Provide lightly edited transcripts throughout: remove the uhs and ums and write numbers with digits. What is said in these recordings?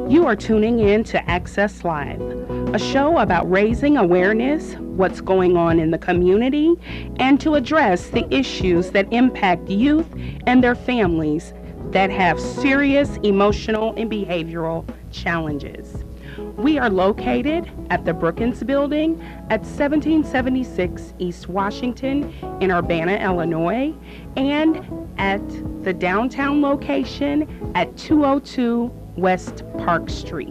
You are tuning in to Access Live, a show about raising awareness, what's going on in the community, and to address the issues that impact youth and their families that have serious emotional and behavioral challenges. We are located at the Brookins Building at 1776 East Washington in Urbana, Illinois, and at the downtown location at 202 West Park Street.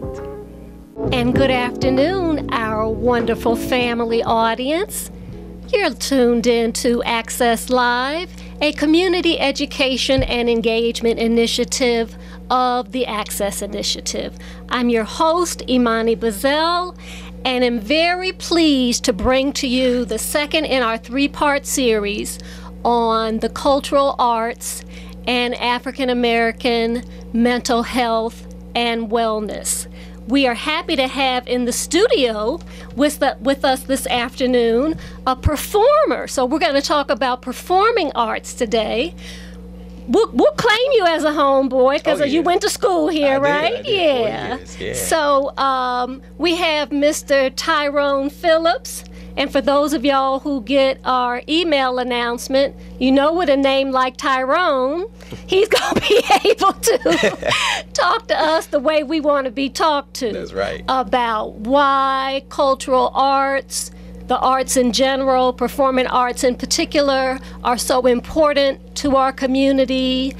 And good afternoon, our wonderful family audience. You're tuned in to Access Live, a community education and engagement initiative of the Access Initiative. I'm your host, Imani Bazzell, and am very pleased to bring to you the second in our three-part series on the cultural arts and African American mental health and wellness. We are happy to have in the studio with us this afternoon a performer. So we're going to talk about performing arts today. We'll claim you as a homeboy because you went to school here, right? I did 4 years, yeah. So we have Mr. Tyrone Phillips. And for those of y'all who get our email announcement, you know with a name like Tyrone, he's going to be able to talk to us the way we want to be talked to. That's right. About why cultural arts, the arts in general, performing arts in particular, are so important to our community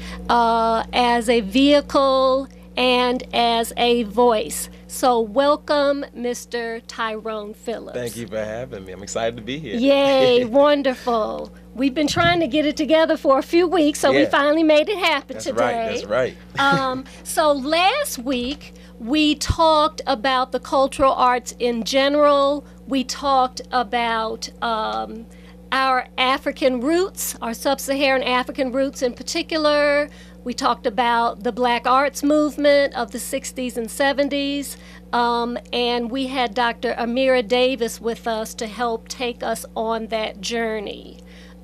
as a vehicle and as a voice. So welcome, Mr. Tyrone Phillips. Thank you for having me. I'm excited to be here. Yay, wonderful. We've been trying to get it together for a few weeks, so we finally made it happen today. That's right. So last week, we talked about the cultural arts in general. We talked about our African roots, our sub-Saharan African roots in particular. We talked about the Black Arts Movement of the 60s and 70s, and we had Dr. Amira Davis with us to help take us on that journey.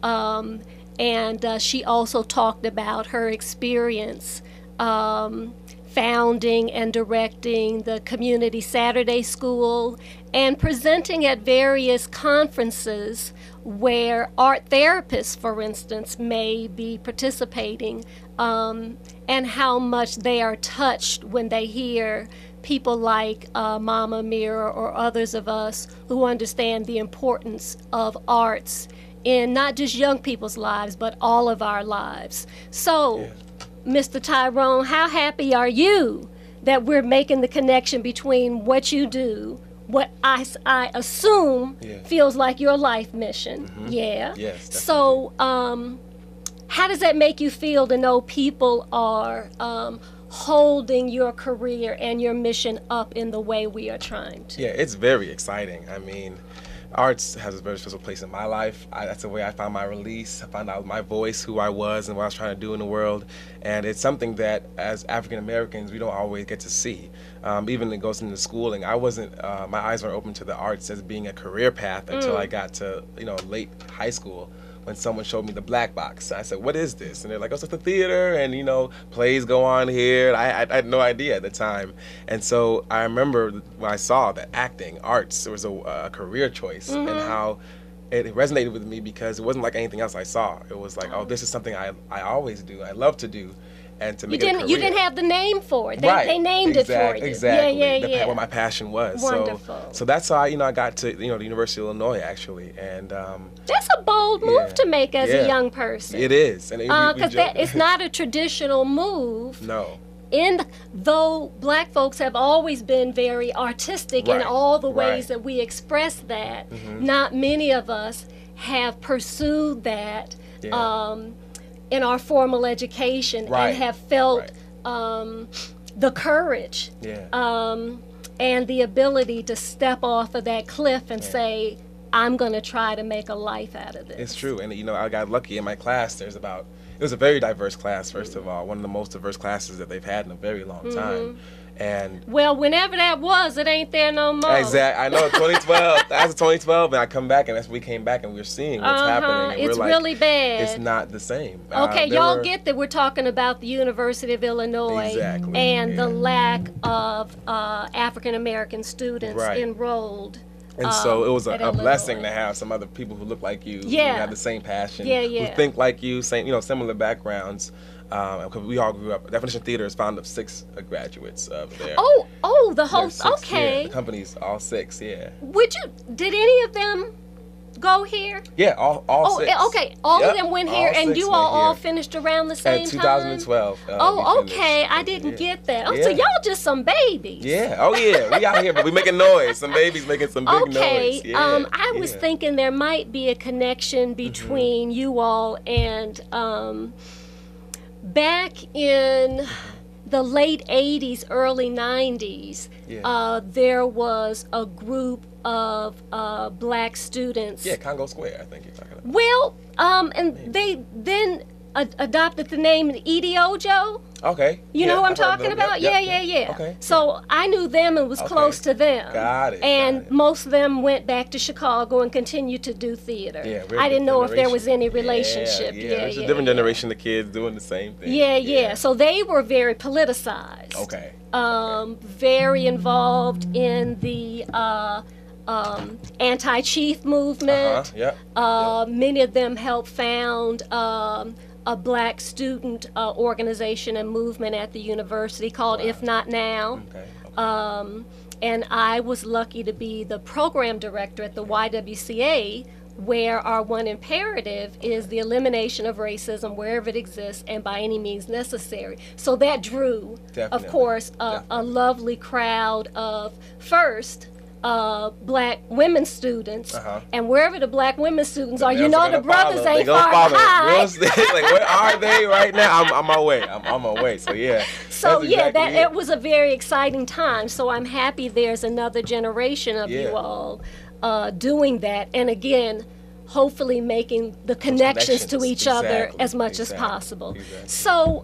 And she also talked about her experience founding and directing the Community Saturday School and presenting at various conferences where art therapists, for instance, may be participating, and how much they are touched when they hear people like Mama Mira or others of us who understand the importance of arts in not just young people's lives, but all of our lives. So, Mr. Tyrone, how happy are you that we're making the connection between what you do, what I assume feels like your life mission? Mm-hmm. Yeah. Yes, definitely. So, how does that make you feel to know people are holding your career and your mission up in the way we are trying to? Yeah, it's very exciting. I mean, arts has a very special place in my life. That's the way I found my release. I found out my voice, who I was, and what I was trying to do in the world. And it's something that, as African Americans, we don't always get to see. Even it goes into schooling. I wasn't. My eyes weren't open to the arts as being a career path until I got to late high school, when someone showed me the black box. I said, "What is this?" And they're like, "Oh, it's the theater, and plays go on here." I had no idea at the time, and so I remember when I saw that acting, arts, was a career choice, and how it resonated with me because it wasn't like anything else I saw. It was like, oh, this is something I always do, I love to do, and to make it a career. You didn't have the name for it. They named it for you. Exactly. Yeah. What my passion was. Wonderful. So that's how I got to the University of Illinois actually, and that's a bold move to make as a young person. It is, and because it's not a traditional move. No. Though black folks have always been very artistic in all the ways that we express that, not many of us have pursued that in our formal education and have felt the courage and the ability to step off of that cliff and say, I'm going to try to make a life out of this. It's true, and I got lucky in my class. There's about It was a very diverse class, first of all. One of the most diverse classes that they've had in a very long time. And well, whenever that was, it ain't there no more. Exactly. I know, 2012. That's 2012, and I come back, and that's when we came back, and we were seeing what's happening. And it's we're like, really bad. It's not the same. Okay, y'all get that we're talking about the University of Illinois and the lack of African American students enrolled. And so it was a blessing to have some other people who look like you, who have the same passion, who think like you, same, similar backgrounds. Because we all grew up. Definition Theater is found of 6 graduates there. Oh, the whole, 6, okay. Yeah, the company's all 6, yeah. Did any of them go here? Yeah, all 6. Okay, all of them went here, and you all finished around the same time? 2012. Okay, I didn't get that. Oh, so y'all just some babies. Yeah, we out here, but we making noise. Some babies making some big noise. Okay, I was thinking there might be a connection between you all and... back in the late 80s, early 90s, there was a group of black students. Yeah, Congo Square, I think you're talking about. Well, and they then adopted the name Edie Ojo. Okay. You know who I'm talking about? Yeah. Okay. So I knew them and was close to them. Got it. And most of them went back to Chicago and continued to do theater. Yeah, I didn't know if there was any relationship. It's a different generation of kids doing the same thing. Yeah. So they were very politicized. Okay. Very involved in the anti-chief movement. Many of them helped found a black student organization and movement at the university called If Not Now. And I was lucky to be the program director at the YWCA, where our one imperative is the elimination of racism wherever it exists and by any means necessary. So that drew, of course, a lovely crowd of first black women students, and wherever the black women students are, the brothers ain't far behind. Like, where are they right now? I'm on my way. I'm on my way. So yeah. So it was a very exciting time. So I'm happy there's another generation of you all doing that, and again, hopefully making the connections to each other as much as possible. So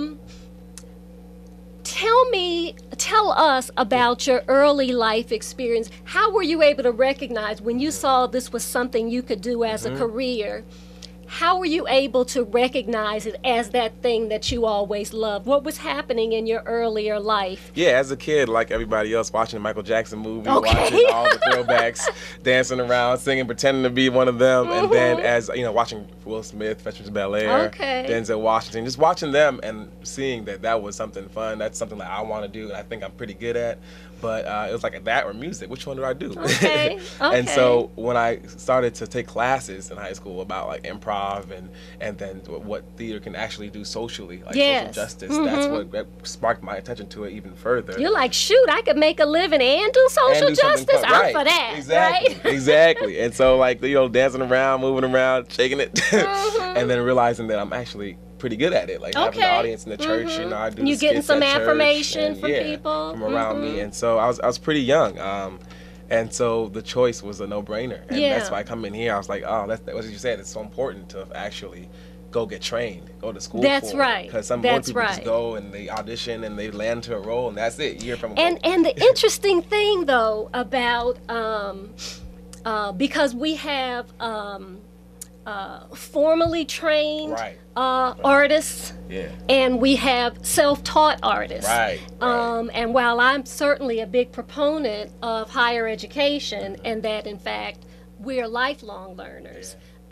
tell us about your early life experience. How were you able to recognize when you saw this was something you could do as a career? How were you able to recognize it as that thing that you always loved? What was happening in your earlier life? Yeah, as a kid, like everybody else, watching the Michael Jackson movie, watching all the throwbacks, dancing around, singing, pretending to be one of them, and then as watching Will Smith, Fresh Prince of Bel-Air, Denzel Washington, just watching them and seeing that was something fun. That's something that I want to do, and I think I'm pretty good at. But it was like that or music. Which one do I do? And so when I started to take classes in high school about like improv and then what theater can actually do socially, like social justice, that's what sparked my attention to it even further. You're like, shoot, I could make a living and do social justice. I'm for that. Exactly. And so like dancing around, moving around, shaking it, and then realizing that I'm actually pretty good at it, like having the audience in the church. I do. You getting some affirmation from people from around me, and so I was pretty young, and so the choice was a no-brainer, and that's why I come in here. I was like, oh, that's what you said. It's so important to actually go get trained, go to school. That's right. Because some more people just go and they audition and they land to a role, and that's it. You hear from and the interesting thing though about because we have formally trained artists, and we have self-taught artists. And while I'm certainly a big proponent of higher education and that in fact we're lifelong learners,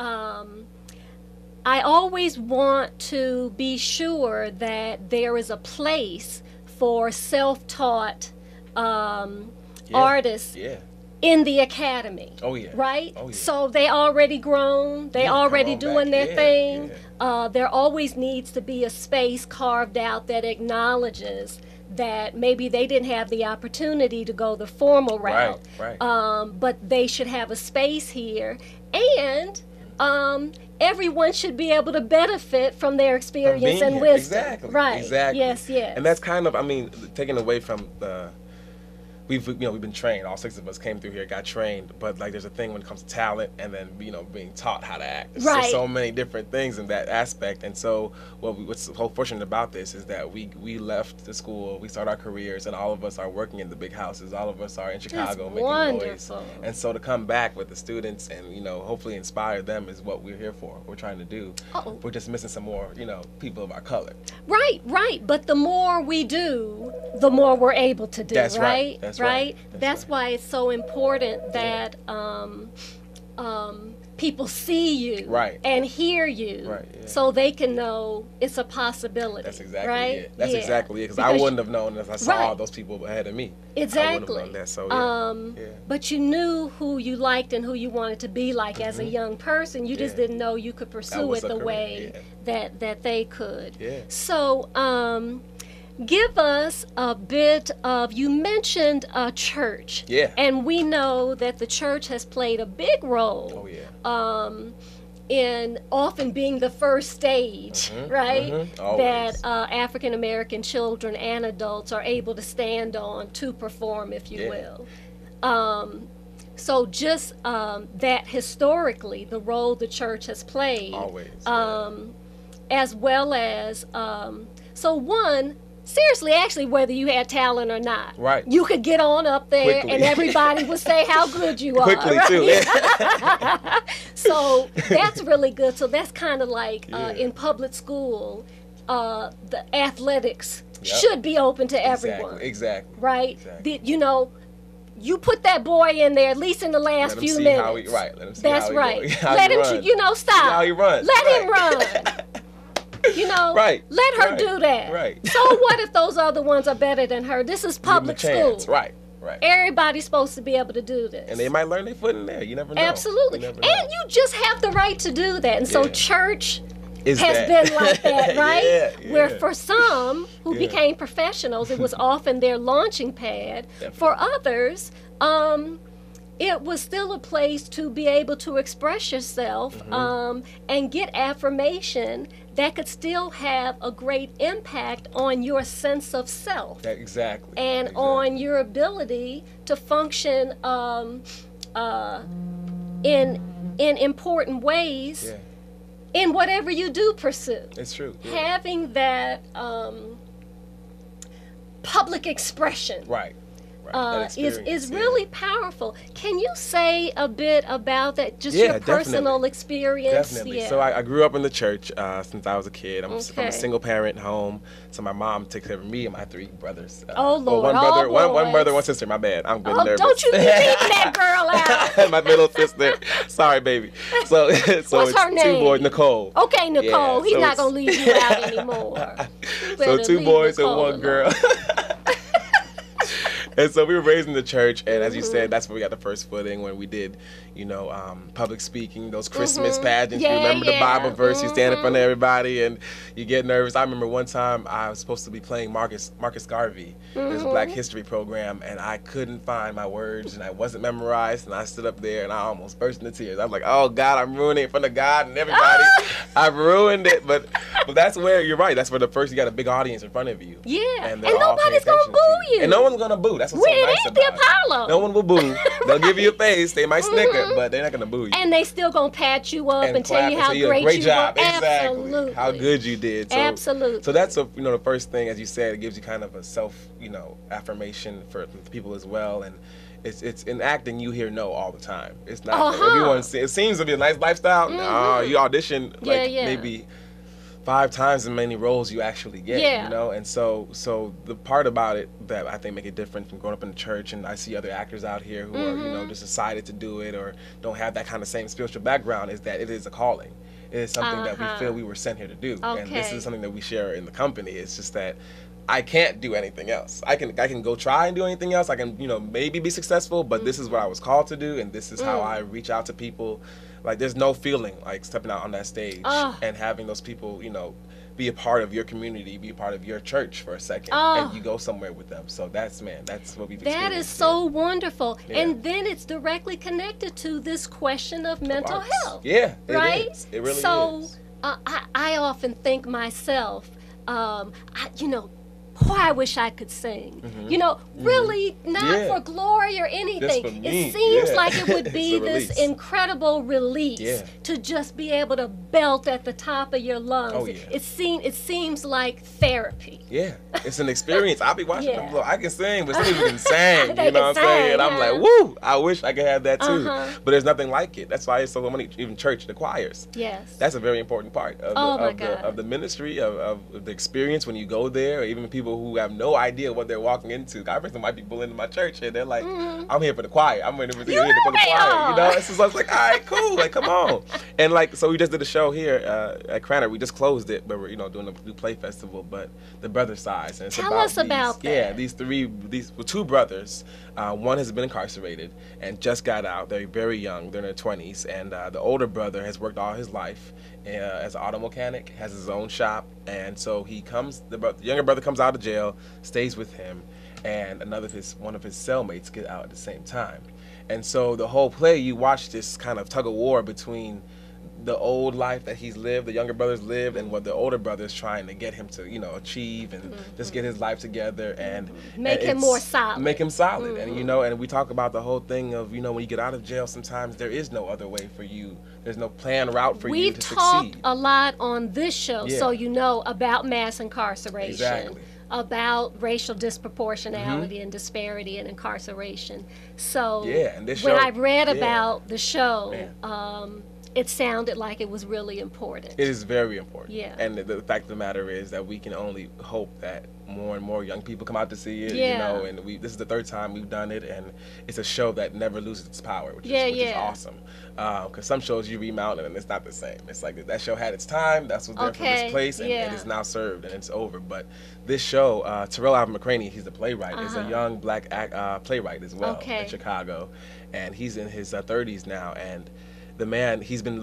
I always want to be sure that there is a place for self-taught artists in the academy. Right? So they already grown, they already doing their thing. There always needs to be a space carved out that acknowledges that maybe they didn't have the opportunity to go the formal route, but they should have a space here, and everyone should be able to benefit from their experience and wisdom. Exactly. Yes. And that's kind of, taken away from we've been trained. All 6 of us came through here, got trained. But like, there's a thing when it comes to talent, and then being taught how to act. There's Right. so many different things in that aspect. And so what's so fortunate about this is that we left the school, we started our careers, and all of us are working in the big houses. All of us are in Chicago making wonderful. noise. And so to come back with the students and hopefully inspire them is what we're here for. What we're trying to do. Uh-oh. We're just missing some more people of our color. Right. But the more we do, the more we're able to do. That's right. That's right. That's why it's so important that people see you Right. and hear you, Right, yeah. so they can know it's a possibility. That's exactly right? it. That's exactly it. Because I wouldn't have known if I saw Right. those people ahead of me. Exactly. I wouldn't have known that. So yeah. But you knew who you liked and who you wanted to be like as a young person. You just Yeah. didn't know you could pursue was it a the career, way that they could. Yeah. So, give us a bit of, you mentioned a church. Yeah. And we know that the church has played a big role. Oh yeah. In often being the first stage, right? Always. That African American children and adults are able to stand on to perform, if you will. So just that historically, the role the church has played. Always. As well as, seriously, actually, whether you had talent or not. Right. You could get on up there Quickly. and everybody would say how good you are. Quickly, right? too. Yeah. So that's really good. So that's kind of like in Yeah. public school, the athletics Yep. should be open to everyone. Exactly. Right? Exactly. You put that boy in there at least in the last Let him few see minutes. how he, right. Let him see That's how he right. goes. How Let he him, runs. stop. See how he runs. Let him Right. run. Right. Let her Right. do that. Right. So what if those other ones are better than her? This is Give him a public chance. school. Right. Everybody's supposed to be able to do this. And they might learn their foot in there. You never know. Absolutely. You And never know. you just have the right to do that. And so Yeah. church Is has that. been like that, right? Yeah. Where for some who Yeah. became professionals, it was often their launching pad. Definitely. For others, it was still a place to be able to express yourself and get affirmation that could still have a great impact on your sense of self Exactly. and on your ability to function in important ways Yeah. in whatever you do pursue. It's true. Yeah. Having that public expression Right. That is experience, really powerful. Can you say a bit about that? Just Yeah, your personal definitely. experience? Definitely. Yeah. So I grew up in the church since I was a kid. I'm from Okay. a single parent home. So my mom takes care of me and my 3 brothers. Oh, Lord. One brother, All one brother, boys. one sister. My bad. I'm getting Oh, nervous. don't you be leaving that girl out. My middle sister. Sorry, baby. So What's it's her 2 name? boys. Nicole. Okay, Nicole. Yeah, He's so not it's- going to leave you out anymore. You So better 2 leave boys and Nicole 1 alone. girl. And so we were raised in the church, and as you Mm-hmm. said, that's where we got the first footing when we did, public speaking, those Christmas pageants. Yeah, You remember the yeah. Bible verse, you stand in front of everybody, and you get nervous. I remember one time I was supposed to be playing Marcus Garvey, this Black History program, and I couldn't find my words, and I wasn't memorized, and I stood up there, and I almost burst into tears. I was like, oh, God, I'm ruining it in front of God and everybody. I've ruined it, but that's where, you're right, that's where you got a big audience in front of you. Yeah. And And they're all nobody's paying going to attention boo you. And no one's gonna boo. That's what's so It nice ain't the about it. Apollo. No one will boo. They'll give you a face. They might snicker, but they're not gonna boo you. And they still going to pat you up and tell clap you and how say, great great you job. were. Exactly. Absolutely. How good you did. So, Absolutely. So that's the first thing, as you said, it gives you kind of a self affirmation for people as well. And it's in acting, you hear no all the time. It's not everyone. It seems to be a nice lifestyle. No, you audition maybe 5 times as many roles you actually get, and so the part about it that I think make it different from growing up in the church, and I see other actors out here who are just decided to do it or don't have that kind of same spiritual background, is that it is a calling. It is something that we feel we were sent here to do, and this is something that we share in the company. It's just that I can't do anything else. I can go try and do anything else. I can maybe be successful, but this is what I was called to do, and this is how I reach out to people. Like, there's no feeling like stepping out on that stage and having those people, be a part of your community, be a part of your church for a second, and you go somewhere with them. So that's what we've experienced. That is so wonderful. Yeah. And then it's directly connected to this question of mental health. Yeah, right? It really is. So I often think myself, boy, I wish I could sing. You know, really not for glory or anything. Just for me. It seems like it would be this incredible release to just be able to belt at the top of your lungs. It seems like therapy. Yeah, it's an experience. I'll be watching them. Look, I can sing, but some people can sing. You know what I'm saying? And I'm like, woo! I wish I could have that too. But there's nothing like it. That's why it's so many. Even church, the choirs. Yes. That's a very important part of the ministry, of the experience when you go there. Or even people who have no idea what they're walking into. I bring some white people into my church and they're like, I'm here for the choir. I'm here for the choir. You know, it's just like, all right, cool. Like, come on. And like, so we just did a show here at Cranner. We just closed it, but we're doing a new play festival. But the brother size. And it's Tell us about that. Yeah, these two brothers. One has been incarcerated and just got out. They're very young. They're in their 20s. And the older brother has worked all his life as an auto mechanic, has his own shop. And so the younger brother comes out of jail, stays with him, and one of his cellmates get out at the same time. And so the whole play, you watch this kind of tug of war between the old life that he's lived, the younger brother's lived, and what the older brother's trying to get him to, achieve and just get his life together and make him more solid. Make him solid. And and we talk about the whole thing of, when you get out of jail, sometimes there is no other way for you. There's no planned route for you to succeed. We've talked a lot on this show, so about mass incarceration. Exactly. About racial disproportionality and disparity in incarceration. So and this when show, I read about the show, it sounded like it was really important. It is very important. Yeah. And the fact of the matter is that we can only hope that more and more young people come out to see it. And this is the third time we've done it, and it's a show that never loses its power, which is awesome. Because some shows you remount and it's not the same. It's like that show had its time. That's what's there for this place, and it's now served and it's over. But this show, Terrell Alvin McCraney, he's the playwright. Is a young black playwright as well in Chicago, and he's in his 30s now. And the man, he has been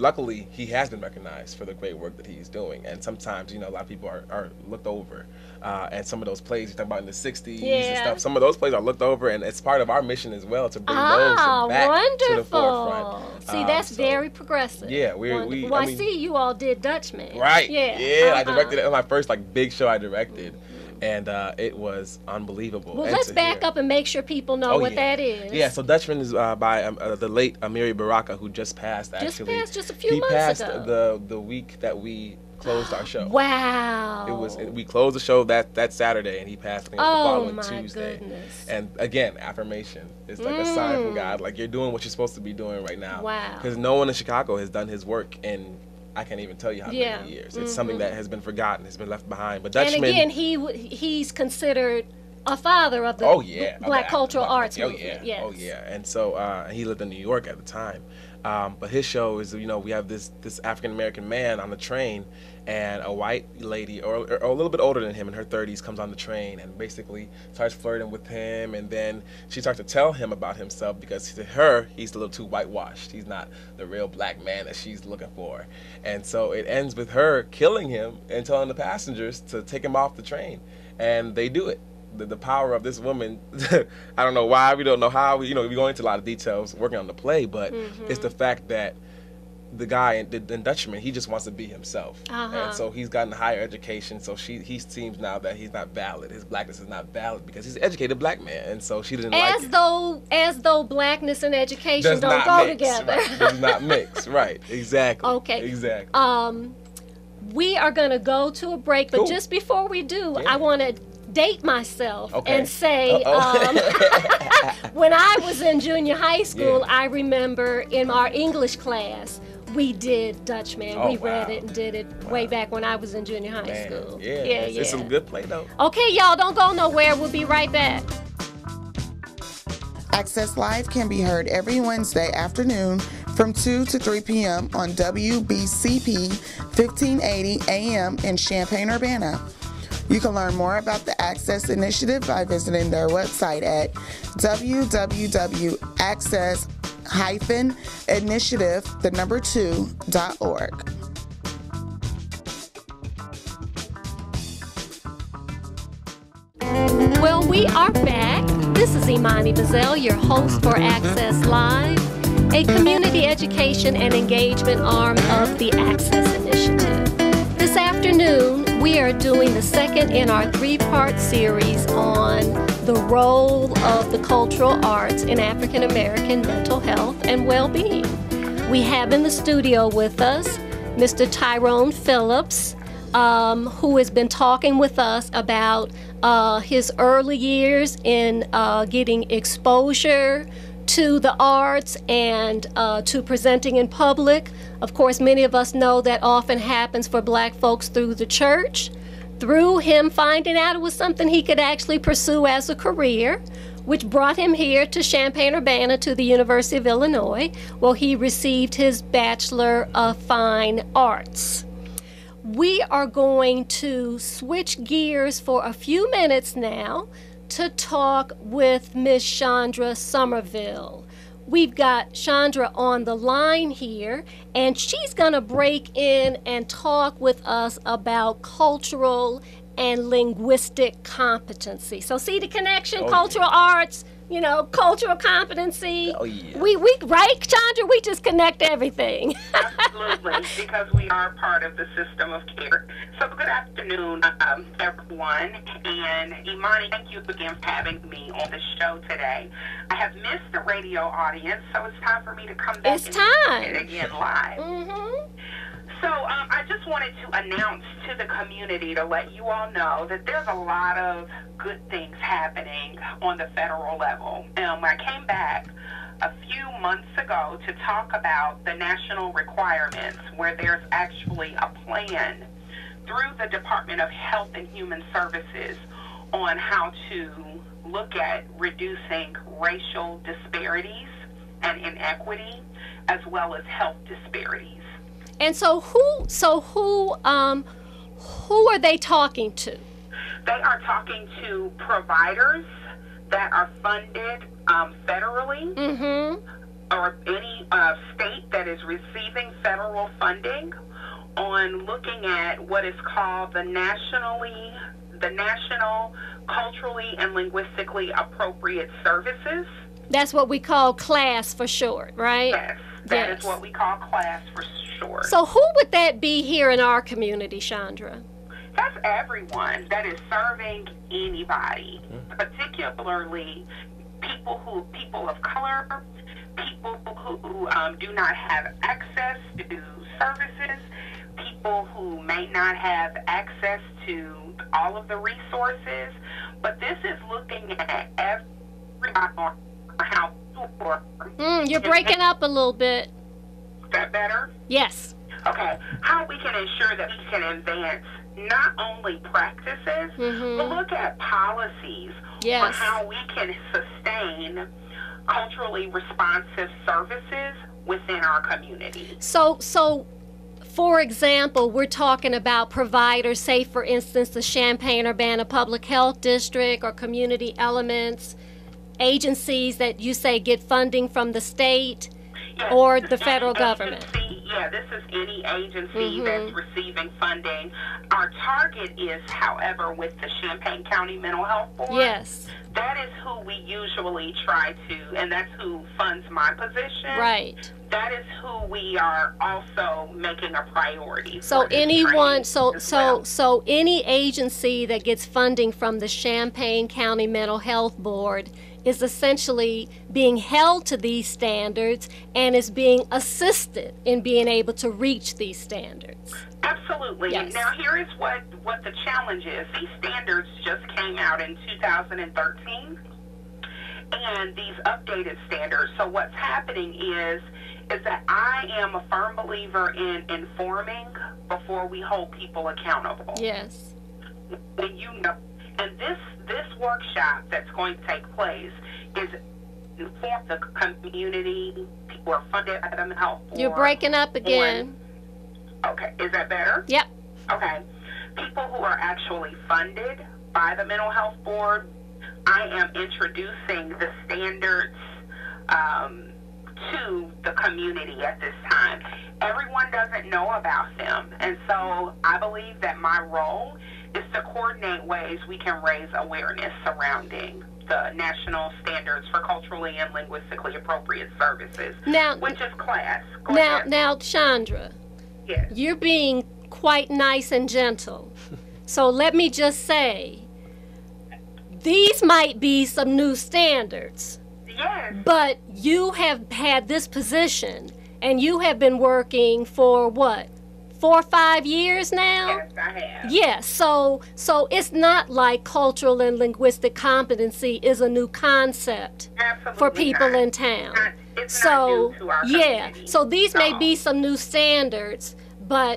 recognized for the great work that he's doing. And sometimes, a lot of people are looked over. And some of those plays you talk about in the 60s and stuff, some of those plays are looked over, and it's part of our mission as well to bring those back to the forefront. See, that's very progressive. Yeah, I see you all did Dutchman. Right. Yeah, I directed it. It was my first big show I directed. And it was unbelievable. Well, let's back up and make sure people know what that is. Yeah, so Dutchman is by the late Amiri Baraka, who just passed, actually. Just a few months ago. He passed the week that we closed our show. Wow. We closed the show that Saturday, and he passed the following Tuesday. Goodness. And again, affirmation. It's like a sign from God. Like, you're doing what you're supposed to be doing right now. Wow. Because no one in Chicago has done his work in, I can't even tell you how many years. It's something that has been forgotten, has been left behind. But Dutchman, and again, he's considered a father of the Black cultural arts movement. Oh yeah. And so he lived in New York at the time. But his show is, we have this African American man on the train, and a white lady, or a little bit older than him, in her 30s, comes on the train and basically starts flirting with him. And then she starts to tell him about himself, because to her, he's a little too whitewashed. He's not the real black man that she's looking for. And so it ends with her killing him and telling the passengers to take him off the train. And they do it. The power of this woman, I don't know why, we don't know how, we go into a lot of details working on the play, but it's the fact that the guy in Dutchman, he just wants to be himself. And so he's gotten a higher education, so he seems now that he's not valid. His blackness is not valid because he's an educated black man, and so she didn't like it. As though blackness and education don't go together. Right. Does not mix, right. Exactly. Okay. Exactly. We are going to go to a break, but just before we do, I want to date myself and say when I was in junior high school, I remember in our English class we did Dutchman. We read it and did it way back when I was in junior high school. It's a good play though. Okay, y'all, don't go nowhere. We'll be right back. Access Live can be heard every Wednesday afternoon from 2 to 3 p.m. on WBCP 1580 AM in Champaign-Urbana. You can learn more about the Access Initiative by visiting their website at www.access-initiative2.org. Well, we are back. This is Imani Bazzell, your host for Access Live, a community education and engagement arm of the Access Initiative. This afternoon, We are doing the second in our three-part series on the role of the cultural arts in African American mental health and well-being. We have in the studio with us Mr. Tyrone Phillips, who has been talking with us about his early years in getting exposure to the arts and to presenting in public. Of course, many of us know that often happens for Black folks through the church, through him finding out it was something he could actually pursue as a career, which brought him here to Champaign-Urbana to the University of Illinois, where he received his Bachelor of Fine Arts. We are going to switch gears for a few minutes now to talk with Miss Chandra Somerville. We've got Chandra on the line here, and she's going to break in and talk with us about cultural and linguistic competency. So see the connection, cultural arts, you know, cultural competency. Oh, yeah. We right, Chandra? We just connect everything. Absolutely, because we are part of the system of care. So good afternoon, everyone. And Imani, thank you again for having me on the show today. I have missed the radio audience, so it's time for me to come back and again live. Mm-hmm. So I just wanted to announce to the community to let you all know that there's a lot of good things happening on the federal level. I came back a few months ago to talk about the national requirements, where there's actually a plan through the Department of Health and Human Services on how to look at reducing racial disparities and inequity, as well as health disparities. And so who are they talking to? They are talking to providers that are funded federally, or any state that is receiving federal funding, on looking at what is called the National Culturally and Linguistically Appropriate Services. That's what we call CLAS for short, right? Yes, that is what we call CLAS for short. So who would that be here in our community, Chandra? That's everyone that is serving anybody, particularly people of color, people who do not have access to services, people who may not have access to all of the resources. But this is looking at everybody on how you're breaking up a little bit. Is that better? Yes. Okay. How we can ensure that we can advance not only practices, but look at policies on how we can sustain culturally responsive services within our community. So for example, we're talking about providers, say for instance the Champaign-Urbana Public Health District or community elements, agencies that you say get funding from the state or the federal government. Yeah, this is any agency that's receiving funding. Our target is, however, with the Champaign County Mental Health Board. Yes. That is who we usually try to, and that's who funds my position. Right. That is who we are also making a priority. So anyone, so any agency that gets funding from the Champaign County Mental Health Board is essentially being held to these standards and is being assisted in being able to reach these standards. Absolutely. Yes. Now, here is what the challenge is. These standards just came out in 2013, and these updated standards. So what's happening is that I am a firm believer in informing before we hold people accountable. Yes. And and this workshop that's going to take place is inform the community. People are funded by the Mental Health Board. You're breaking up again. Okay, is that better? Yep. Okay. People who are actually funded by the Mental Health Board, I am introducing the standards to the community at this time. Everyone doesn't know about them, and so I believe that my role is to coordinate ways we can raise awareness surrounding the national standards for culturally and linguistically appropriate services, which is CLAS. Now, Chandra, yes. You're being quite nice and gentle. So let me just say, these might be some new standards. Yes. But you have had this position, and you have been working for what, 4 or 5 years now? Yes, I have. Yes. So it's not like cultural and linguistic competency is a new concept Absolutely for people not. in town. It's not new to our community. So these may be some new standards, but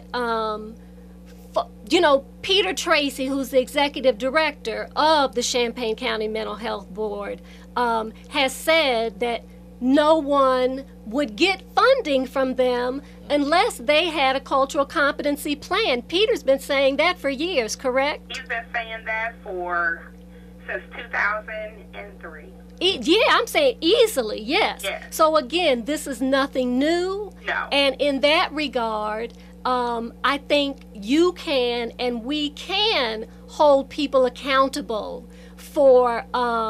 Peter Tracy, who's the executive director of the Champaign County Mental Health Board, has said that no one would get funding from them unless they had a cultural competency plan. Peter's been saying that for years, correct? He's been saying that since 2003. Yeah, I'm saying easily, yes. So again, this is nothing new. No. And in that regard, I think you can and we can hold people accountable for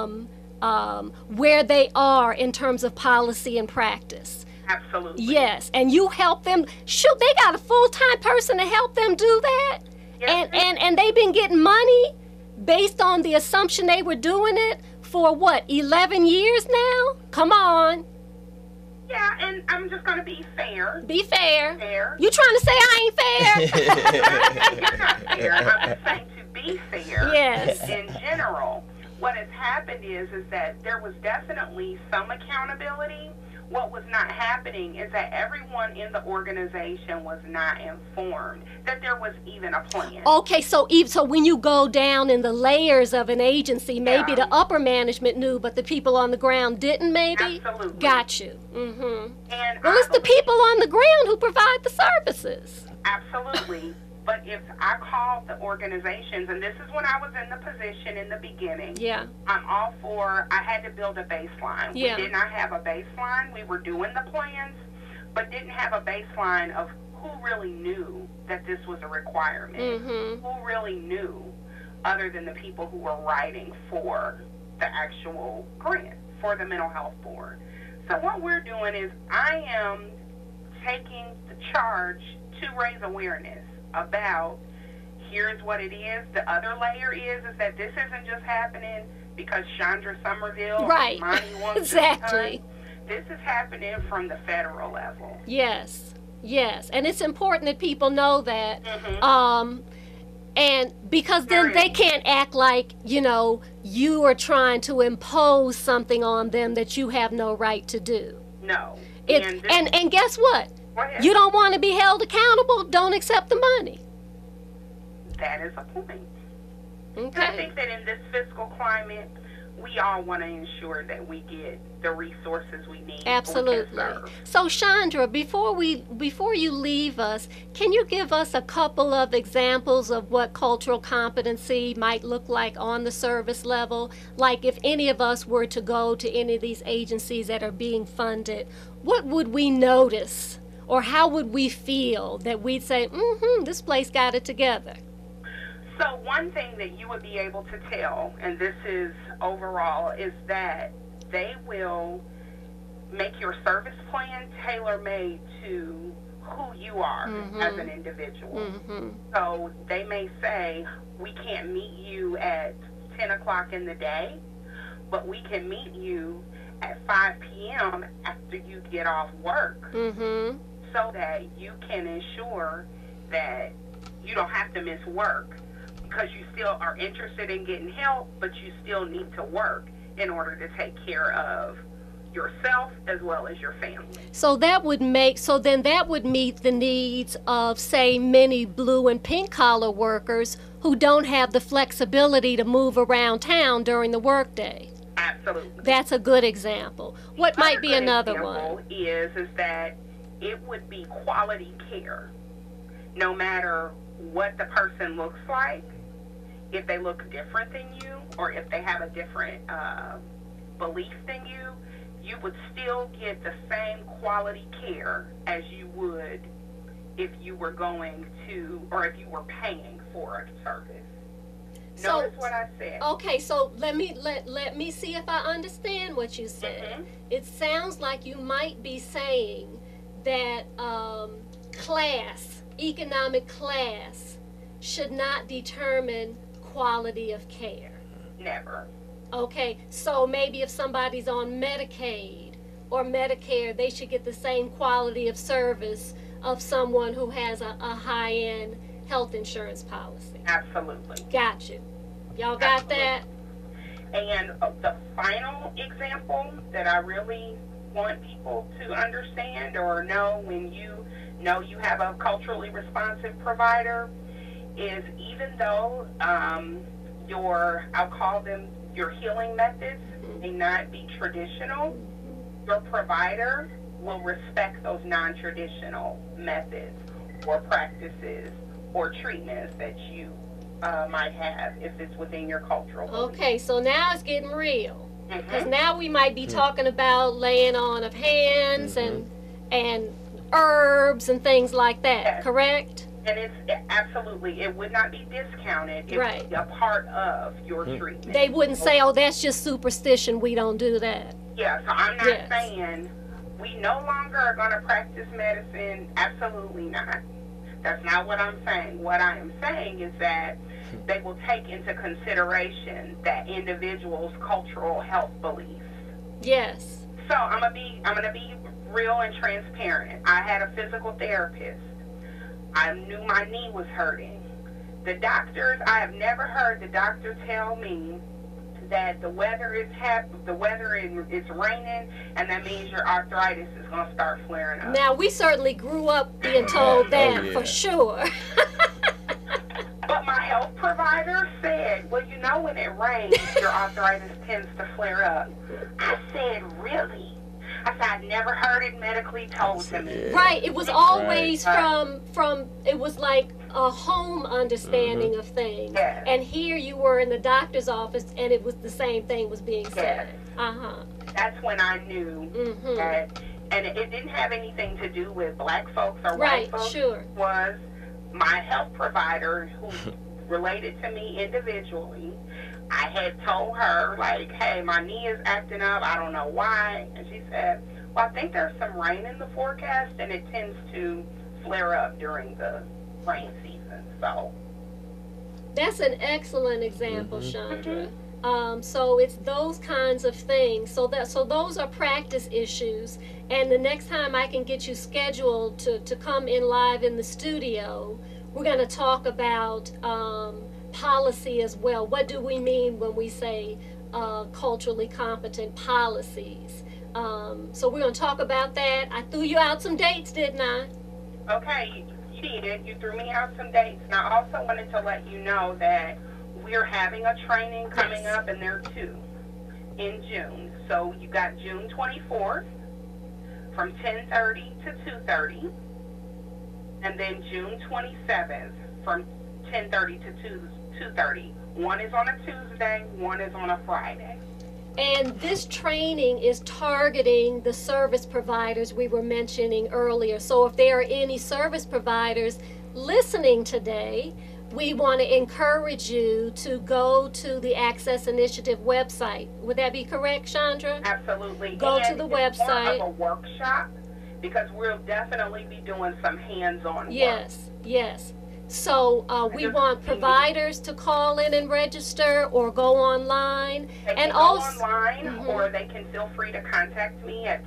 where they are in terms of policy and practice. Absolutely. Yes, and you help them. Shoot, they got a full-time person to help them do that. Yes, and they've been getting money based on the assumption they were doing it for what, 11 years now? Come on. Yeah, and I'm just going to be fair. Be fair. Fair. You trying to say I ain't fair? You're not fair. I'm just saying to be fair. Yes. In general, what has happened is that there was definitely some accountability. What was not happening is that everyone in the organization was not informed that there was even a plan. Okay, so when you go down in the layers of an agency, maybe the upper management knew, but the people on the ground didn't, maybe? Absolutely. Got you. Mm-hmm. And Well, it's the people on the ground who provide the services. Absolutely. But if I called the organizations, and this is when I was in the position in the beginning, I'm all for, I had to build a baseline. Yeah. We did not have a baseline. We were doing the plans, but didn't have a baseline of who really knew that this was a requirement. Mm-hmm. Who really knew, other than the people who were writing for the actual grant for the mental health board. So what we're doing is I am taking the charge to raise awareness about here's what it is. The other layer is that this isn't just happening because Chandra Somerville or Imani wants exactly. This is happening from the federal level. Yes, and it's important that people know that. Mm-hmm. And because then they can't act like, you are trying to impose something on them that you have no right to do. No. And guess what? You don't want to be held accountable, don't accept the money. That is a point. Okay. I think that in this fiscal climate, we all want to ensure that we get the resources we need. Absolutely. So Chandra, before you leave us, can you give us a couple of examples of what cultural competency might look like on the service level? Like if any of us were to go to any of these agencies that are being funded, what would we notice? Or how would we feel that we'd say, this place got it together? So one thing that you would be able to tell, and this is overall, is that they will make your service plan tailor-made to who you are as an individual. Mm-hmm. So they may say, we can't meet you at 10 o'clock in the day, but we can meet you at 5 p.m. after you get off work. Mm-hmm. So that you can ensure that you don't have to miss work because you still are interested in getting help, but you still need to work in order to take care of yourself as well as your family. So that would meet the needs of, say, many blue and pink collar workers who don't have the flexibility to move around town during the workday. Absolutely. That's a good example. What might be another one? Is that it would be quality care, no matter what the person looks like, if they look different than you, or if they have a different belief than you, you would still get the same quality care as you would if you were going to, or if you were paying for a service. Notice what I said. Okay, so let me see if I understand what you said. Mm-hmm. It sounds like you might be saying that economic class should not determine quality of care. Never. Okay, so maybe if somebody's on Medicaid or Medicare, they should get the same quality of service of someone who has a high-end health insurance policy. Absolutely. Got you. Y'all got Absolutely. that? And the final example that I really want people to understand or know when you know you have a culturally responsive provider is even though I'll call them your healing methods may not be traditional, your provider will respect those non-traditional methods or practices or treatments that you might have if it's within your cultural beliefs. Okay, so now it's getting real. Because now we might be talking about laying on of hands and herbs and things like that, Yes. correct? And it's absolutely, it would not be discounted. It Right. would be a part of your treatment. They wouldn't say, oh, that's just superstition, we don't do that. Yeah, so I'm not Yes. saying we no longer are going to practice medicine. Absolutely not. That's not what I'm saying. What I am saying is that they will take into consideration that individual's cultural health beliefs. Yes. So I'm gonna be real and transparent. I had a physical therapist. I knew my knee was hurting. The doctors, I have never heard the doctor tell me that the weather is raining, and that means your arthritis is gonna start flaring up. Now, we certainly grew up being told that yeah. for sure. But my health provider said, well, you know when it rains, your arthritis tends to flare up. I said, really? I said, I'd never heard it medically told to me. Right, it was always from it was like a home understanding of things. Yes. And here you were in the doctor's office and it was the same thing was being said. Yes. That's when I knew that, and it didn't have anything to do with black folks or Right, white folks. sure. It was my health provider who related to me individually. I had told her, like, hey, my knee is acting up. I don't know why. And she said, well, I think there's some rain in the forecast, and it tends to flare up during the rain season. So That's an excellent example, Chandra. So it's those kinds of things. So those are practice issues. And the next time I can get you scheduled to come in live in the studio, we're going to talk about policy as well. What do we mean when we say culturally competent policies? So we're going to talk about that. I threw you out some dates, didn't I? okay, you did. You threw me out some dates. And I also wanted to let you know that we're having a training coming up, and there are two in June. So you got June 24th from 10:30 to 2:30, and then June 27th from 10:30 to 2:30. One is on a Tuesday, one is on a Friday. And this training is targeting the service providers we were mentioning earlier. So if there are any service providers listening today, we want to encourage you to go to the Access Initiative website. Would that be correct, Chandra? Absolutely. Go and to the it's more website. of a workshop, because we'll definitely be doing some hands-on work. Yes, yes. So we want providers to call in and register or go online. They can And go also, online, or they can feel free to contact me at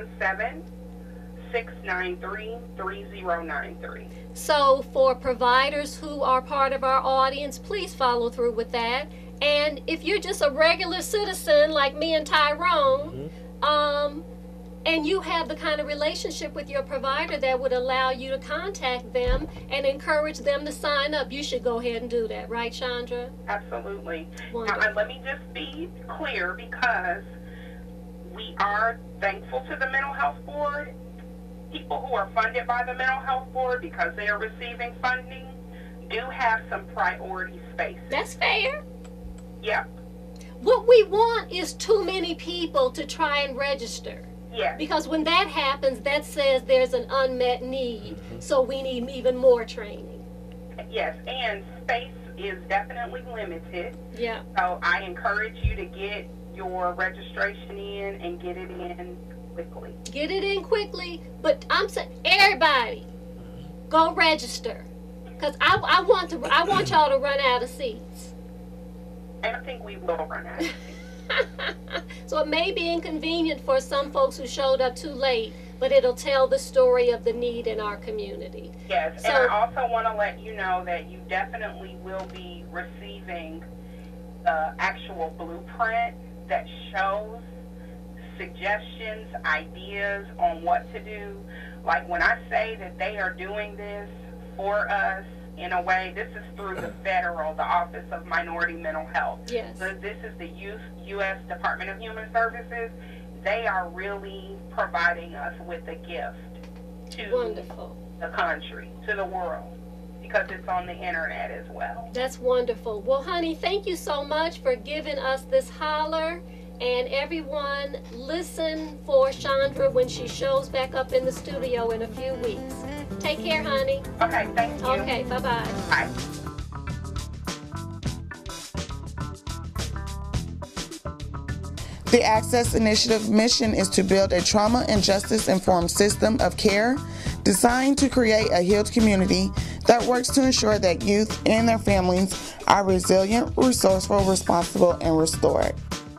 217-693-3093. so for providers who are part of our audience, please follow through with that. And if you're just a regular citizen like me and Tyrone, and you have the kind of relationship with your provider that would allow you to contact them and encourage them to sign up, you should go ahead and do that, right, Chandra? Absolutely. Now, Wonderful. and let me just be clear, because we are thankful to the Mental Health Board. People who are funded by the Mental Health Board, because they are receiving funding, do have some priority spaces. That's fair. Yep. What we want is too many people to try and register. Yes. Because when that happens, that says there's an unmet need. So we need even more training. Yes, and space is definitely limited. Yeah. So I encourage you to get your registration in and get it in quickly. Get it in quickly. But I'm saying, everybody, go register. Because I want y'all to run out of seats. I think we will run out of seats. So it may be inconvenient for some folks who showed up too late, but it'll tell the story of the need in our community. Yes, so, and I also want to let you know that you definitely will be receiving the actual blueprint that shows suggestions, ideas on what to do. Like when I say that they are doing this for us, in a way, this is through the federal, the Office of Minority Mental Health. Yes. So this is the U.S. Department of Human Services. They are really providing us with a gift to wonderful. The country, to the world, because it's on the internet as well. That's wonderful. Well, honey, thank you so much for giving us this holler. And everyone, listen for Chandra when she shows back up in the studio in a few weeks. Take care, honey. Okay, thank you. Okay, bye-bye. Bye. The Access Initiative mission is to build a trauma and justice-informed system of care designed to create a healed community that works to ensure that youth and their families are resilient, resourceful, responsible, and restored.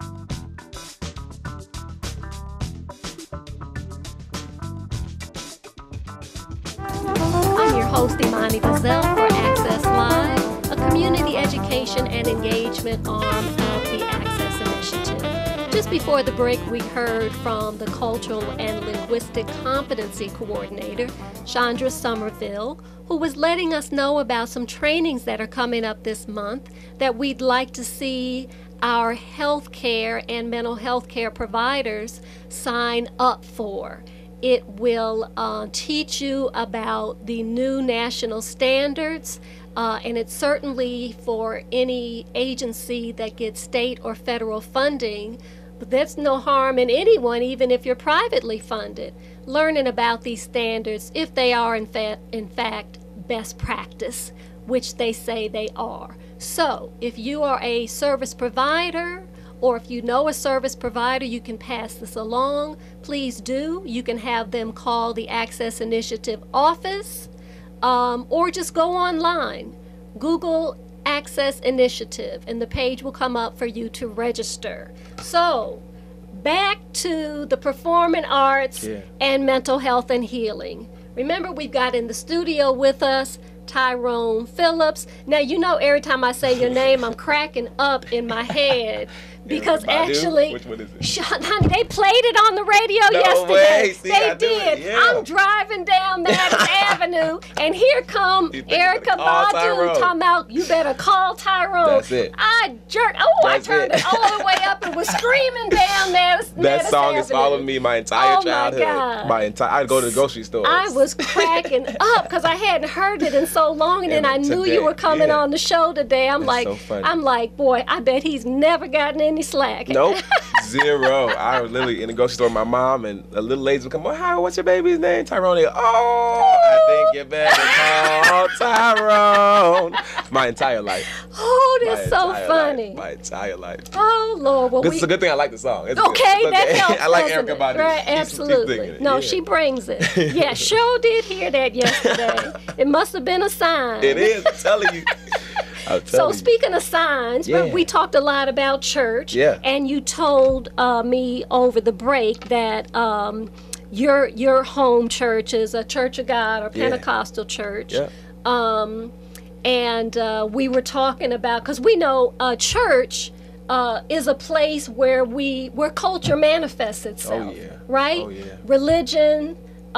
I'm your host, Imani Bazzell, for Access Live, a community education and engagement arm of the Access Initiative. Just before the break, we heard from the Cultural and Linguistic Competency Coordinator, Chandra Somerville, who was letting us know about some trainings that are coming up this month that we'd like to see our healthcare and mental health care providers sign up for. It will teach you about the new national standards, and it's certainly for any agency that gets state or federal funding. But there's no harm in anyone, even if you're privately funded, learning about these standards if they are in fact best practice, which they say they are. So if you are a service provider, or if you know a service provider, you can pass this along. Please do. You can have them call the Access Initiative office, or just go online. Google Access Initiative, and the page will come up for you to register. So, back to the performing arts and mental health and healing. Remember, we've got in the studio with us Tyrone Phillips. Now, you know, every time I say your name, I'm cracking up in my head. Because actually, which one is it? Honey, they played it on the radio yesterday. Way. See, they did. Yeah. I'm driving down Madison Avenue, and here come Erica Badu talking about, you better call Tyrone. That's it. I jerked. Oh, I turned it all the way up and was screaming down Madison That song has Avenue. followed me my entire childhood. My God. I'd go to the grocery store. I was cracking up because I hadn't heard it in so long, and then I knew you were coming on the show today. I'm like, boy, I bet he's never gotten any slack. Nope, zero. I was literally in the grocery store with my mom, and the little ladies would come, oh, hi, what's your baby's name? Tyrone. They go, oh, I think you better call Tyrone. My entire life. Oh, that's so funny. My entire life. Oh, Lord. Well, it's a good thing I like the song. It's okay, good. that helps. I like Erica Badu. Right, absolutely. No, she brings it. Yeah, sure did hear that yesterday. It must have been a sign. It is, I'm telling you. So speaking of signs, we talked a lot about church, and you told me over the break that your home church is a Church of God or Pentecostal church. And we were talking about, because we know church is a place where culture manifests itself, right? Oh, yeah. Religion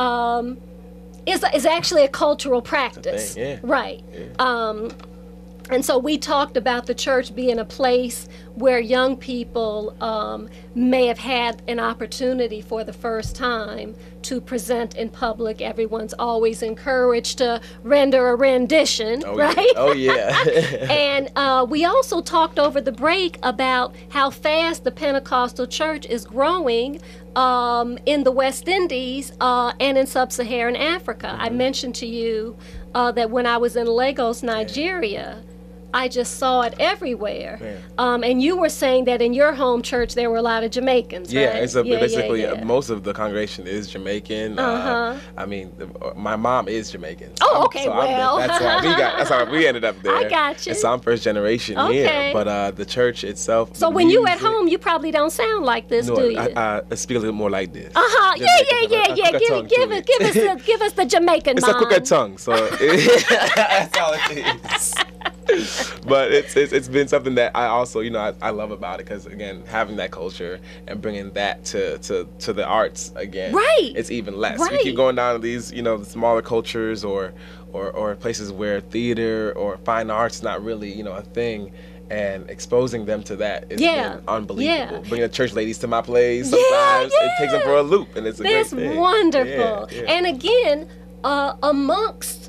is actually a cultural practice, right? Yeah. And so we talked about the church being a place where young people may have had an opportunity for the first time to present in public. Everyone's always encouraged to render a rendition, right? Yeah. Oh, yeah. And we also talked over the break about how fast the Pentecostal church is growing in the West Indies and in sub-Saharan Africa. I mentioned to you that when I was in Lagos, Nigeria, I just saw it everywhere. Man. And you were saying that in your home church there were a lot of Jamaicans, Yeah, right? it's basically most of the congregation is Jamaican. I mean, my mom is Jamaican. Oh, okay, that's how we ended up there. I got you. And so I'm first generation here, but the church itself. So when you at home, you probably don't sound like this, do you? I speak a little more like this. Yeah. Give us the Jamaican. It's a crooked tongue, so that's all it is. But it's been something that I also, I love about it, because again, having that culture and bringing that to the arts again, right? It's even less. Right. We keep going down to these, the smaller cultures or places where theater or fine arts is not really, a thing. And exposing them to that is been unbelievable. Bringing the church ladies to my plays sometimes, it takes them for a loop, and it's a great thing. That's wonderful. Yeah. And again, amongst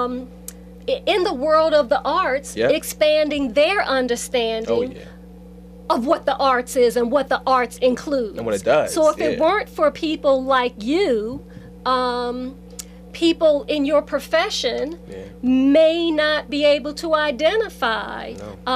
in the world of the arts, expanding their understanding of what the arts is and what the arts includes. And what it does. So if it weren't for people like you, people in your profession may not be able to identify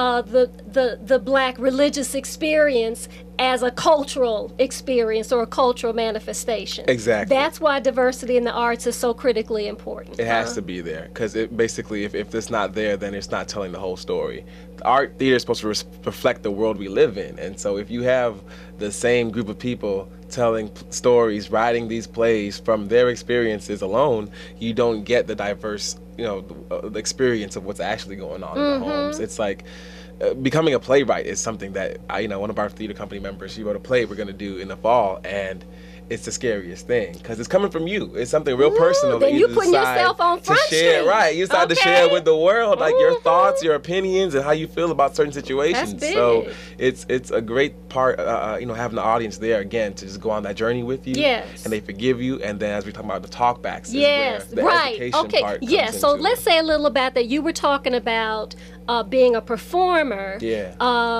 the Black religious experience as a cultural experience or a cultural manifestation. Exactly. That's why diversity in the arts is so critically important. It has to be there, because it basically, if it's not there, then it's not telling the whole story. Art theater is supposed to reflect the world we live in, and so if you have the same group of people telling stories, writing these plays from their experiences alone, you don't get the diverse, the experience of what's actually going on in the homes. It's like becoming a playwright is something that one of our theater company members, she wrote a play we're going to do in the fall, and it's the scariest thing, because it's coming from you. It's something real personal. Then you're putting yourself on Front Street. Right. You decide to share with the world, like your thoughts, your opinions, and how you feel about certain situations. That's big. So it's a great part, having the audience there again to just go on that journey with you. Yes. And they forgive you. And then as we talk about the talkbacks, yes, is where the education part comes yes. So into let's say a little about that. You were talking about being a performer. Yeah.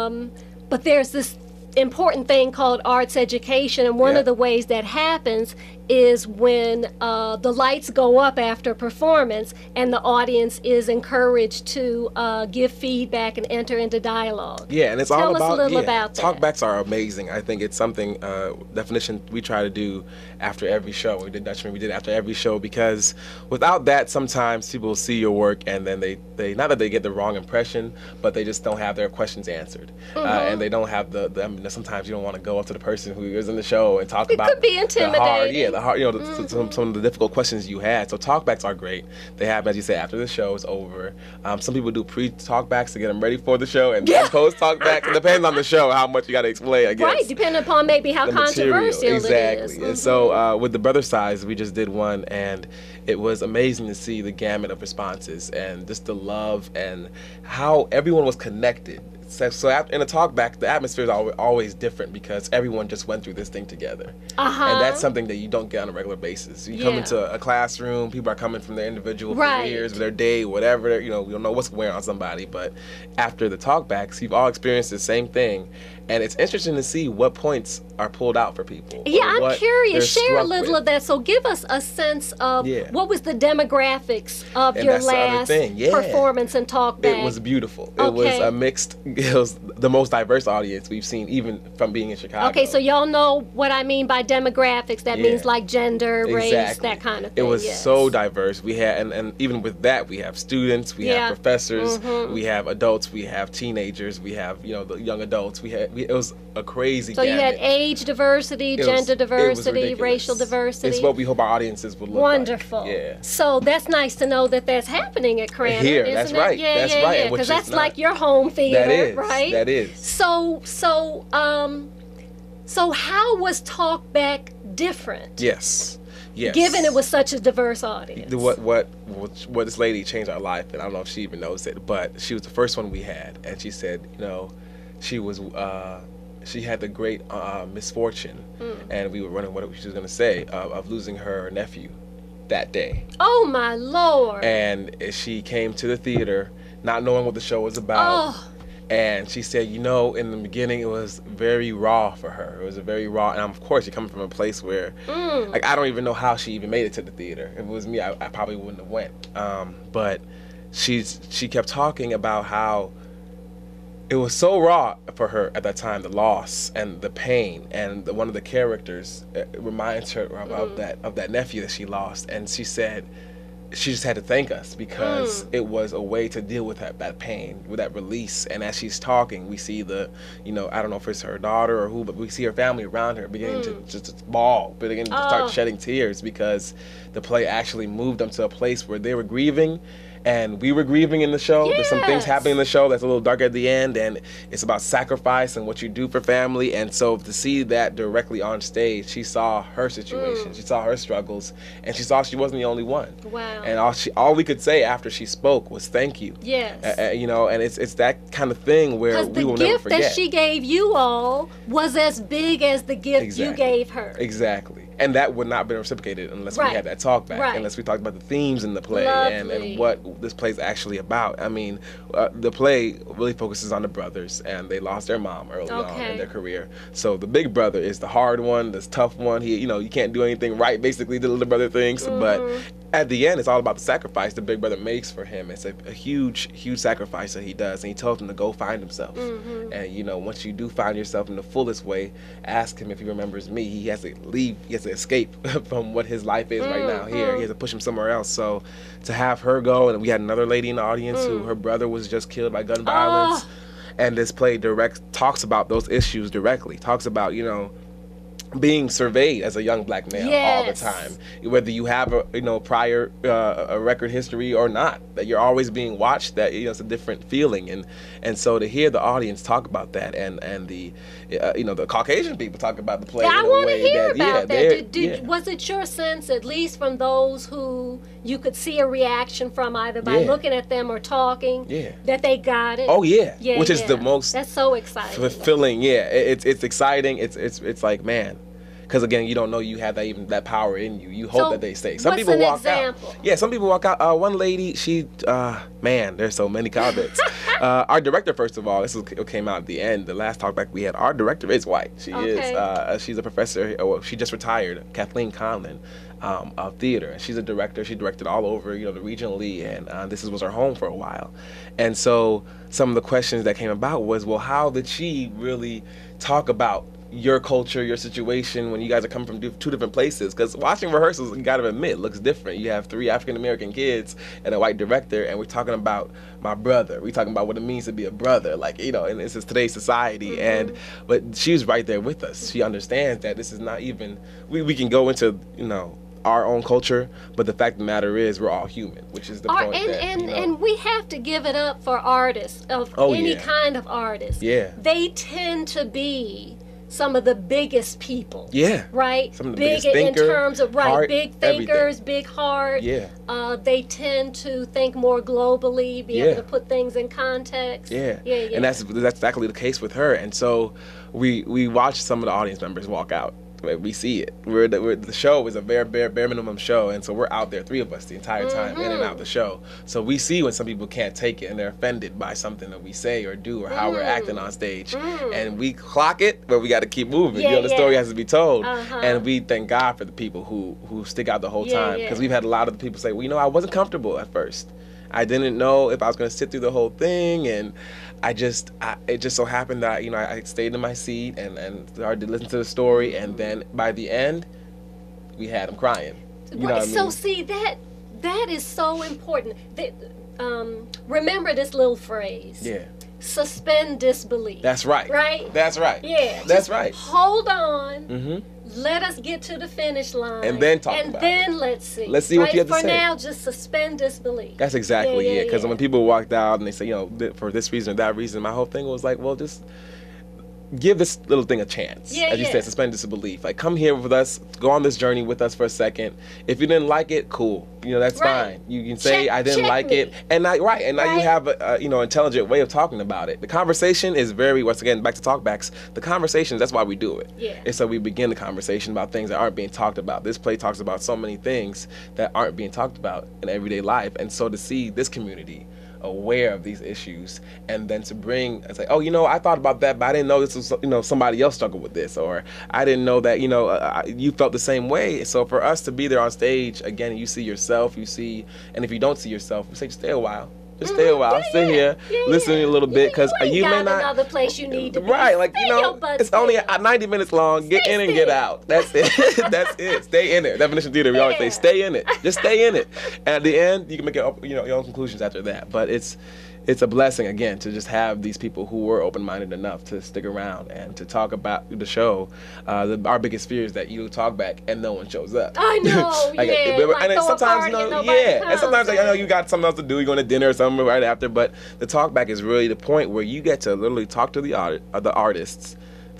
But there's this important thing called arts education, and one of the ways that happens is when the lights go up after a performance and the audience is encouraged to give feedback and enter into dialogue. Yeah, and it's Tell all us a little about that. Talkbacks are amazing. I think it's something, definition we try to do after every show. We did Dutchman, we did after every show, because without that, sometimes people see your work and then they not that they get the wrong impression, but they just don't have their questions answered. And they don't have sometimes you don't want to go up to the person who is in the show and talk about it could be intimidating. the hard, some of the difficult questions you had. So talkbacks are great. They happen, as you say, after the show is over. Some people do pre-talkbacks to get them ready for the show, and then post-talkbacks. It depends on the show how much you got to explain, I guess. Right, depending upon maybe how controversial it is. Exactly. And so with the Brother Size, we just did one, and it was amazing to see the gamut of responses and just the love and how everyone was connected. So in a talkback, the atmosphere is always different, because everyone just went through this thing together. And that's something that you don't get on a regular basis. You come into a classroom, people are coming from their individual careers, their day, whatever, you don't know what's wearing on somebody. But after the talkbacks, you've all experienced the same thing. And it's interesting to see what points are pulled out for people. Yeah, I'm curious. Share a little of that. So give us a sense of what was the demographics of your last performance and talkback. It was beautiful. It was a mixed, it was the most diverse audience we've seen, even from being in Chicago. Okay, so y'all know what I mean by demographics. That means like gender, race, that kind of thing. It was so diverse. We had, and even with that, we have students, we have professors, we have adults, we have teenagers, we have, the young adults. It was a crazy So gamut. you had age diversity, gender diversity, racial diversity. It's what we hope our audiences would look Wonderful. like. Yeah. So that's nice to know that that's happening at Cranmer, Here, isn't that's it? right. Yeah, That's right. Yeah, because that's like your home theater, right? That is. So how was Talkback different? Yes. Given it was such a diverse audience. What this lady changed our life, and I don't know if she even knows it, but she was the first one we had, and she said, she was she had the great misfortune, and we were running what she was going to say, of losing her nephew that day. Oh my Lord. And she came to the theater not knowing what the show was about. And she said, in the beginning, it was very raw for her. It was a very raw, and of course, you're coming from a place where, I don't even know how she even made it to the theater. If it was me, I probably wouldn't have went. But she kept talking about how it was so raw for her at that time, the loss and the pain, and one of the characters reminds her of that nephew that she lost, and she said she just had to thank us because it was a way to deal with that pain, with that release. And as she's talking, we see I don't know if it's her daughter or who, but we see her family around her beginning to just bawl, beginning to start shedding tears because the play actually moved them to a place where they were grieving. And we were grieving in the show. There's some things happening in the show that's a little dark at the end, and it's about sacrifice and what you do for family. And so to see that directly on stage, she saw her situation, she saw her struggles, and she saw she wasn't the only one. Wow. And all we could say after she spoke was thank you. Yes. And it's that kind of thing where we will never forget. The gift that she gave you all was as big as the gift you gave her. Exactly. And that would not have been reciprocated unless we had that talk back, unless we talked about the themes in the play and what this play is actually about. I mean, the play really focuses on the brothers, and they lost their mom early on in their career. So the big brother is the hard one, the tough one. He, you can't do anything right, basically, the little brother thinks. But at the end, it's all about the sacrifice the big brother makes for him. It's a huge, huge sacrifice that he does, and he tells him to go find himself. And once you do find yourself in the fullest way, ask him if he remembers me. He has to leave. He has to escape from what his life is right now here. He has to push him somewhere else. So to have her go, and we had another lady in the audience who her brother was just killed by gun violence, and this play talks about those issues directly. Talks about being surveyed as a young black male all the time, whether you have a prior a record history or not, that you're always being watched. That it's a different feeling, and so to hear the audience talk about that, and the the Caucasian people talk about the play. I want to hear about that. Did, was it your sense, at least from those who you could see a reaction from either by looking at them or talking, that they got it? Oh yeah, which is the most. That's so exciting. Fulfilling. It's exciting. It's like, man. Because again, you don't know you have that power in you. You hope that they stay. Some people walk out. Yeah, some people walk out. One lady, she, man, there's so many comments. Our director, first of all, this came out at the end. The last talkback we had, our director is white. She is. She's a professor. She just retired, Kathleen Conlon, of theater, and she's a director. She directed all over, the regionally, and this was her home for a while. And so some of the questions that came about was, well, how did she really talk about your culture, your situation, when you guys are coming from two different places? Because watching rehearsals, you gotta admit, looks different. You have 3 African-American kids and a white director, and we're talking about my brother. We're talking about what it means to be a brother, and this is today's society. But she's right there with us. She understands that this is not even, we can go into, our own culture, but the fact of the matter is we're all human, which is the point. And we have to give it up for artists of any kind of artist. Yeah. They tend to be some of the biggest people. Yeah. Right? Some of the big biggest in terms of heart, big thinkers, everything. big heart. Yeah. They tend to think more globally, be able to put things in context. Yeah. And that's exactly the case with her. And so we watched some of the audience members walk out. We see it. The show is a bare minimum show, and so we're out there, 3 of us, the entire time, in and out the show. So we see when some people can't take it and they're offended by something that we say or do or how we're acting on stage, and we clock it, but we got to keep moving. The story has to be told, and we thank God for the people who stick out the whole time, because we've had a lot of people say, well, I wasn't comfortable at first. I didn't know if I was going to sit through the whole thing, and it just so happened that I stayed in my seat and started to listen to the story, and then by the end, we had them crying. You know what I mean? See, that is so important. Remember this little phrase. Yeah. Suspend disbelief. That's right. Right? That's right. Yeah. That's right. Hold on. Let us get to the finish line. And then talk about it. And then let's see. Let's see what you have to say. For now, just suspend disbelief. That's exactly it. Because when people walked out and they say, for this reason or that reason, my whole thing was like, well, just give this little thing a chance. As you said, suspend disbelief. Like, come here with us, go on this journey with us for a second. If you didn't like it, cool. That's fine. You can say I didn't like it, and now you have a intelligent way of talking about it. The conversation is very, once again, back to talkbacks. The conversations, that's why we do it. Yeah. And so we begin the conversation about things that aren't being talked about. This play talks about so many things that aren't being talked about in everyday life, and so to see this community aware of these issues, and then to bring, it's like, I thought about that, but I didn't know this was, somebody else struggled with this, or I didn't know that, you felt the same way. So for us to be there on stage, again, you see yourself, and if you don't see yourself, we say, stay a while. Just stay a while. Sit here, listen a little bit, because you may not. Another place you need to be. Right, like, it's only 90 minutes long. Get in and get out. That's it. That's it. Stay in it. Definition theater, we always say, stay in it. Just stay in it. And at the end, you can make your own conclusions after that. But it's a blessing, again, to just have these people who were open-minded enough to stick around and to talk about the show. Our biggest fear is that you talk back and no one shows up. I know, and sometimes, and sometimes, I know you got something else to do. You're going to dinner or something right after, but the talk back is really the point where you get to literally talk to the artists,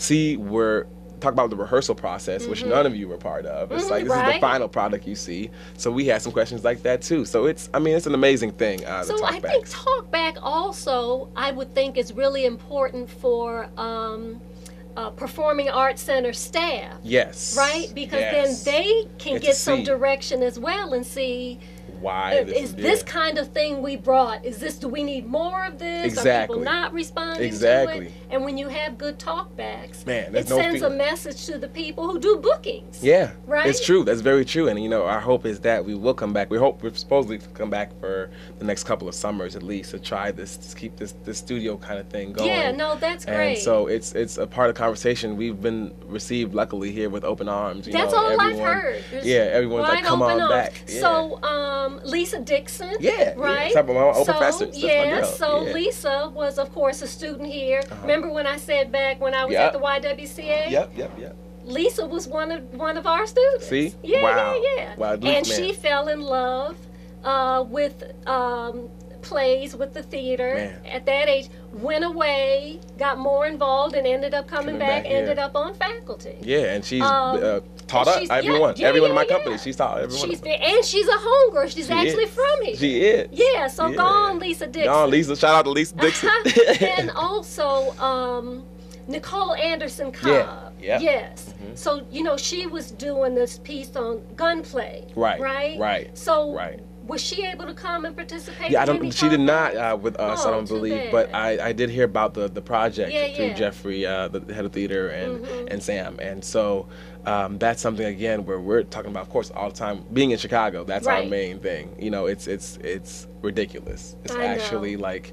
talk about the rehearsal process, which none of you were part of. It's like, this is the final product you see. So we had some questions like that too. So it's an amazing thing. So I think talkback also, I would think, is really important for Performing Arts Center staff. Yes. Right? Because then they can get some direction as well and see, why is this kind of thing we brought? Do we need more of this? Exactly. Are people not responding to it? And when you have good talkbacks, it sends a message to the people who do bookings. Yeah, right. It's true. That's very true. And our hope is that we will come back. We're supposedly to come back for the next couple of summers at least to try this, to keep this studio kind of thing going. Yeah, no, that's great. And so it's a part of the conversation. We've been received luckily here with open arms. That's all I've heard. Everyone's like, come on back. Yeah. So Lisa Dixon, right? Some of my old professors. Lisa was, of course, a student here. Remember when I said back when I was at the YWCA? Yep. Lisa was one of our students. See? Yeah. Wow, and she fell in love with plays, with the theater at that age, went away, got more involved, and ended up coming back, ended up on faculty. Yeah, and she's taught us, everyone in my company. She's taught everyone. And she's a homegirl. She's actually from here. She is. Yeah, so go on, Lisa Dixon. Go on, Lisa. Shout out to Lisa Dixon. And also Nicole Anderson Cobb. Yeah. Yes. So, she was doing this piece on gunplay. Right. So was she able to come and participate? She did not with us, I don't believe. But I did hear about the project through Jeffrey, the head of theater, and Sam. And so that's something, again, where we're talking about, of course, all the time. Being in Chicago, that's our main thing. It's ridiculous. It's actually like,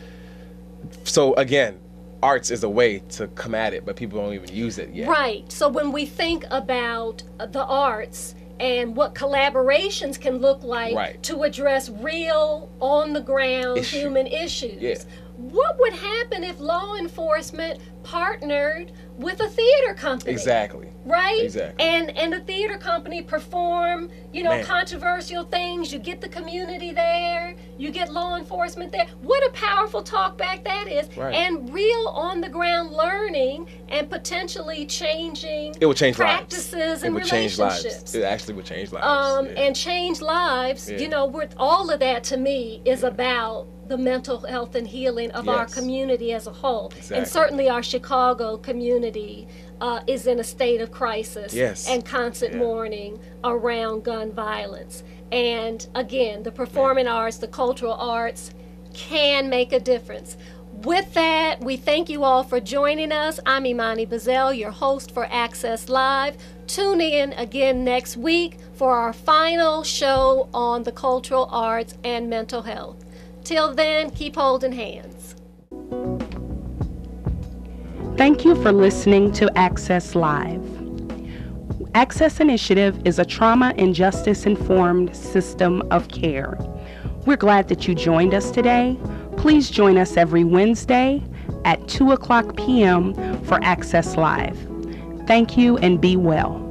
so again, arts is a way to come at it, but people don't even use it yet. Right. So when we think about the arts and what collaborations can look like to address real, on-the-ground human issues, what would happen if law enforcement partnered with a theater company? Exactly. Right? Exactly. And the theater company perform, controversial things. You get the community there. You get law enforcement there. What a powerful talkback that is. Right. And real on-the-ground learning and potentially changing practices and relationships. It actually would change lives. And change lives. With all of that, to me, is about the mental health and healing of our community as a whole. Exactly. And certainly our Chicago community is in a state of crisis and constant mourning around gun violence. And again, the performing arts, the cultural arts can make a difference. With that, we thank you all for joining us. I'm Imani Bazzell, your host for Access Live. Tune in again next week for our final show on the cultural arts and mental health. Till then, keep holding hands. Thank you for listening to Access Live. Access Initiative is a trauma and justice-informed system of care. We're glad that you joined us today. Please join us every Wednesday at 2:00 p.m. for Access Live. Thank you and be well.